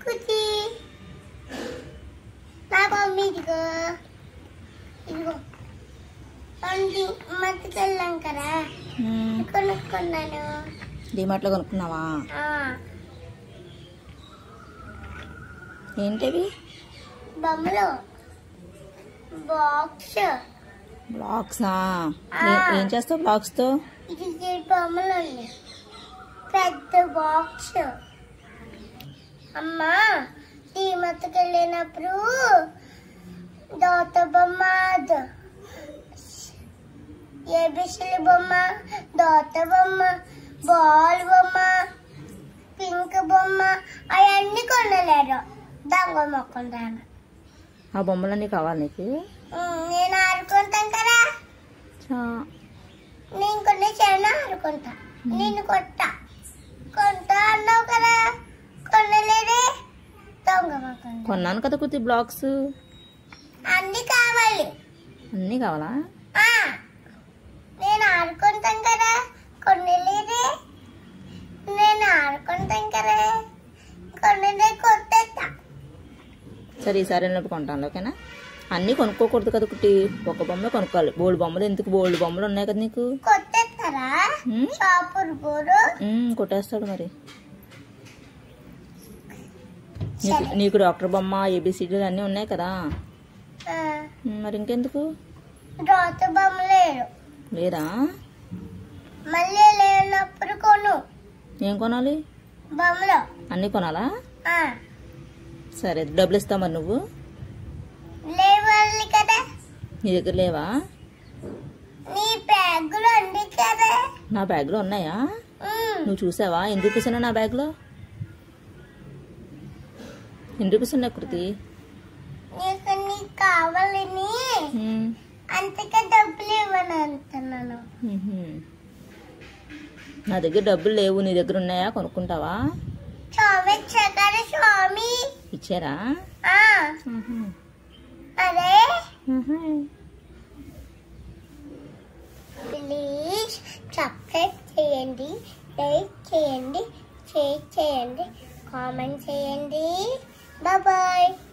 కుతి నా మమ్మీ ఇదిగో అండి మత్తుకెళ్ళాం కదా కొనుక్కున్నాను. డిమార్ట్లో కొనుక్కున్నావా? ఏంటివి? బొమ్మలు బ్లాక్సా? ఏం చేస్తావు బ్లాక్స్తో? ఇది బొమ్మలు ఉన్నాయి, పెద్ద బాక్స్. అమ్మా టీమత్తుకు వెళ్ళినప్పుడు దోత బొమ్మ, ఏబిసిలి బొమ్మ, దోత బొమ్మ, బాల్ బొమ్మ, పింక్ బొమ్మ అవన్నీ కొనలేరు. దొంగ మొక్కుంటాను. ఆ బొమ్మలన్నీ కావాలి నీకు? నేను ఆడుకుంటాను కదా, నేను కొన్ని చేయను ఆడుకుంటా. నేను కొంటా అన్నావు కదా, కొనలేదే. దొంగ మొక్కుంటా. కొన్నాను కదా కుతి బ్లాక్స్. అన్ని కావాలి. అన్నీ కావాలా? నేను ఆడుకుంటాను కదా, కొనలేదే. నేను ఆడుకుంటాను కదా, కొనలే కొట్టేస్తా. సరే ఈసారి వెళ్ళినప్పుడు కొంటాను, ఓకేనా? అన్నీ కొనుక్కోకూడదు కదా కుట్టి, ఒక బొమ్మ కొనుక్కోవాలి. బోల్డ్ బొమ్మలు ఎందుకు? బోల్డ్ బొమ్మలు ఉన్నాయి కదా నీకు. కొట్టేస్తారా? కొట్టేస్తాడు మరి. నీకు డాక్టర్ బొమ్మ, ఏబిసిడీలు అన్నీ ఉన్నాయి కదా, మరి ఇంకెందుకు? డాక్టర్ బొమ్మ లేరు. లేదా? మళ్ళీ లేనప్పుడు కొను. ఏం కొనాలి? బొమ్మలు అన్నీ కొనాలా? సరే డబ్బులు ఇస్తావు మరి. నువ్వు లేవాలి కదా. నీ దగ్గర లేవా? నీ బ్యాగులో ఉంది కదా. నా బ్యాగ్లో ఉన్నాయా? నువ్వు చూసావా? ఎన్ని రూపీస్ ఉన్నాయి నా బ్యాగ్లో? ఎన్ని రూపీస్ ఉన్నాయి కృతి? నీకు కావాలని అంతకే డబ్బులు ఇవ్వను అంటున్నాను. నా దగ్గర డబ్బులు లేవు, నీ దగ్గర ఉన్నాయా? కొనుక్కుంటావా? స్వామి ఇచ్చారా? అరే ప్లీజ్ సబ్స్క్రైబ్ చేయండి, లైక్ చేయండి, షేర్ చేయండి, కామెంట్ చేయండి. బాయ్.